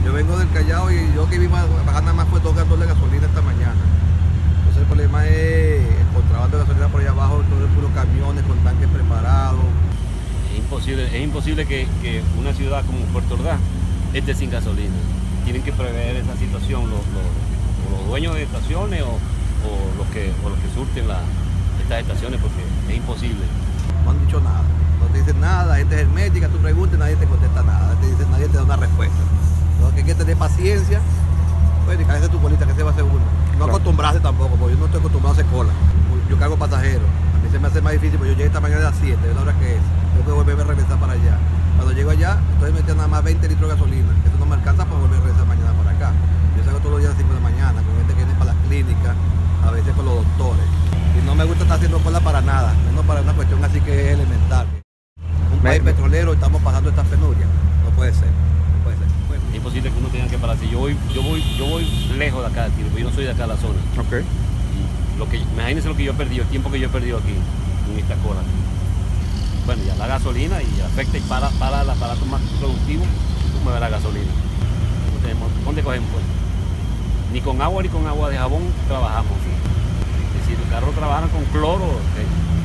Yo vengo del Callao y yo que vi bajar nada más fue 2 galtones de gasolina esta mañana. Entonces el problema es el contrabando de gasolina por allá abajo, todo el puro camiones con tanques preparados. Es imposible que una ciudad como Puerto Ordaz esté sin gasolina. Tienen que prever esa situación los dueños de estaciones o los que surten estas estaciones, porque es imposible. No han dicho nada, no te dicen nada, la gente es hermética, tú preguntas y nadie te contesta nada, nadie te da una respuesta. Entonces hay que tener paciencia, pues, y cállate tu colita, que se va a hacer uno. No acostumbrarse tampoco, porque yo no estoy acostumbrado a hacer cola. Yo cargo pasajeros, a mí se me hace más difícil, porque yo llegué esta mañana a las 7, es la hora que es. Tengo que volverme a regresar para allá. Cuando llego allá, estoy metiendo nada más 20 litros de gasolina. Eso no me alcanza para volver a regresar mañana para acá. Yo salgo todos los días a las 5 de la mañana, con gente que viene para las clínicas, a veces con los doctores. Y no me gusta estar haciendo cola para nada, menos para una cuestión así que es elemental. Un país petrolero, estamos pasando estas penurias. No puede ser, no puede ser. Bueno. Es imposible que uno tenga que pararse. Yo voy lejos de acá, porque yo no soy de acá de la zona. Okay. Imagínense lo que yo he perdido, el tiempo que yo he perdido aquí, en esta cola. Bueno, ya la gasolina y afecta y para el aparato más productivo, mueve la gasolina. ¿Dónde cogemos pues? Ni con agua de jabón trabajamos. Es decir, los carros trabajan con cloro.